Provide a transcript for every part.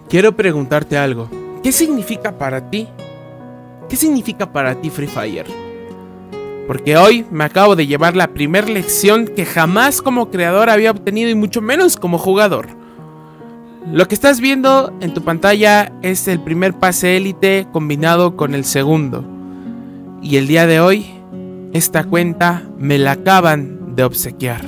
Quiero preguntarte algo. ¿Qué significa para ti? ¿Qué significa para ti Free Fire? Porque hoy me acabo de llevar la primera lección que jamás como creador había obtenido y mucho menos como jugador. Lo que estás viendo en tu pantalla es el primer pase élite combinado con el segundo. Y el día de hoy, esta cuenta me la acaban de obsequiar.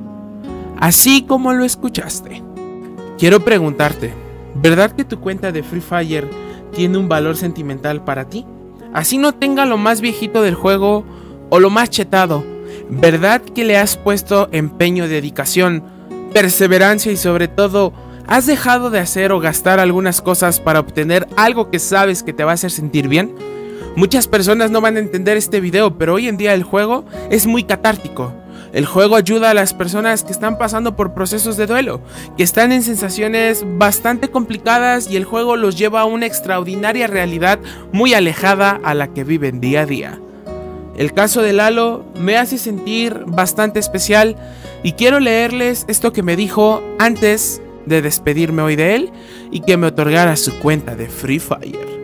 Así como lo escuchaste. Quiero preguntarte, ¿verdad que tu cuenta de Free Fire tiene un valor sentimental para ti? Así no tenga lo más viejito del juego o lo más chetado. ¿Verdad que le has puesto empeño, dedicación, perseverancia y sobre todo has dejado de hacer o gastar algunas cosas para obtener algo que sabes que te va a hacer sentir bien? Muchas personas no van a entender este video, pero hoy en día el juego es muy catártico. El juego ayuda a las personas que están pasando por procesos de duelo, que están en sensaciones bastante complicadas y el juego los lleva a una extraordinaria realidad muy alejada a la que viven día a día. El caso de Lalo me hace sentir bastante especial y quiero leerles esto que me dijo antes de despedirme hoy de él y que me otorgara su cuenta de Free Fire.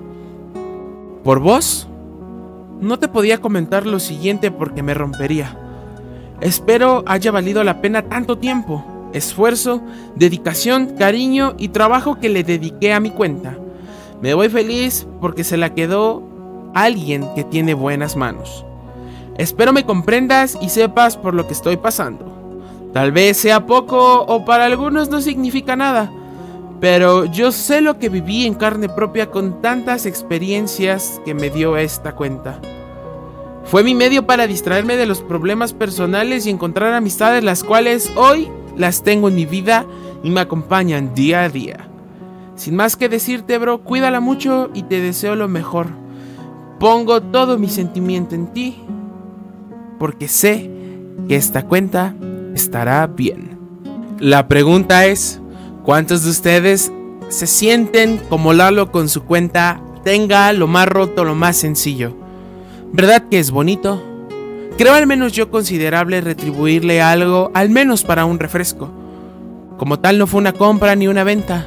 Por vos, no te podía comentar lo siguiente porque me rompería. Espero haya valido la pena tanto tiempo, esfuerzo, dedicación, cariño y trabajo que le dediqué a mi cuenta. Me voy feliz porque se la quedó alguien que tiene buenas manos. Espero me comprendas y sepas por lo que estoy pasando. Tal vez sea poco o para algunos no significa nada, pero yo sé lo que viví en carne propia con tantas experiencias que me dio esta cuenta. Fue mi medio para distraerme de los problemas personales y encontrar amistades las cuales hoy las tengo en mi vida y me acompañan día a día. Sin más que decirte, bro, cuídala mucho y te deseo lo mejor. Pongo todo mi sentimiento en ti porque sé que esta cuenta estará bien. La pregunta es, ¿cuántos de ustedes se sienten como Lalo con su cuenta tenga lo más roto, lo más sencillo? ¿Verdad que es bonito? Creo al menos yo considerable retribuirle algo, al menos para un refresco. Como tal no fue una compra ni una venta.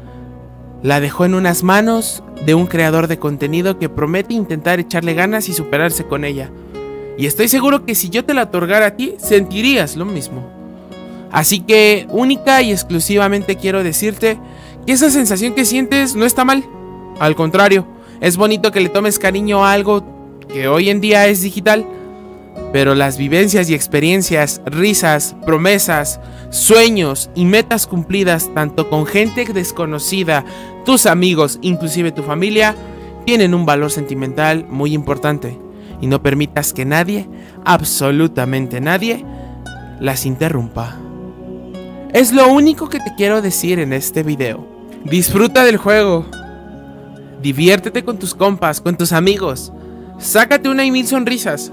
La dejó en unas manos de un creador de contenido que promete intentar echarle ganas y superarse con ella. Y estoy seguro que si yo te la otorgara a ti, sentirías lo mismo. Así que única y exclusivamente quiero decirte que esa sensación que sientes no está mal. Al contrario, es bonito que le tomes cariño a algo que hoy en día es digital, pero las vivencias y experiencias, risas, promesas, sueños y metas cumplidas tanto con gente desconocida, tus amigos, inclusive tu familia, tienen un valor sentimental muy importante y no permitas que nadie, absolutamente nadie, las interrumpa. Es lo único que te quiero decir en este video. Disfruta del juego, diviértete con tus compas, con tus amigos. Sácate una y mil sonrisas.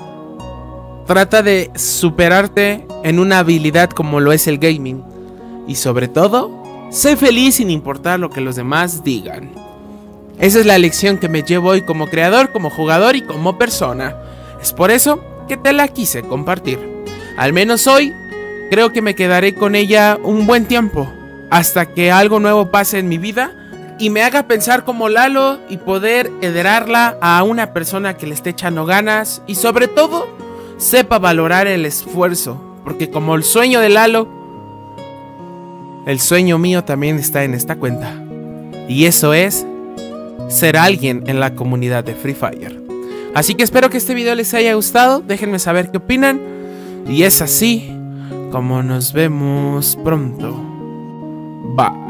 Trata de superarte en una habilidad como lo es el gaming. Y sobre todo, sé feliz sin importar lo que los demás digan. Esa es la lección que me llevo hoy como creador, como jugador y como persona. Es por eso que te la quise compartir. Al menos hoy, creo que me quedaré con ella un buen tiempo. Hasta que algo nuevo pase en mi vida y me haga pensar como Lalo y poder heredarla a una persona que le esté echando ganas y sobre todo sepa valorar el esfuerzo, porque como el sueño de Lalo, el sueño mío también está en esta cuenta y eso es ser alguien en la comunidad de Free Fire. Así que espero que este video les haya gustado, déjenme saber qué opinan y es así como nos vemos pronto. Bye.